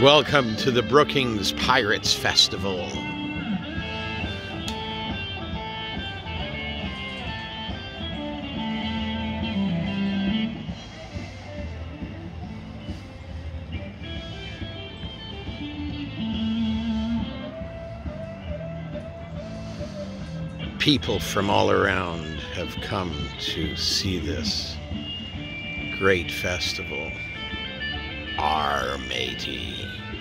Welcome to the Brookings Pirates Festival. People from all around have come to see this great festival. Our matey.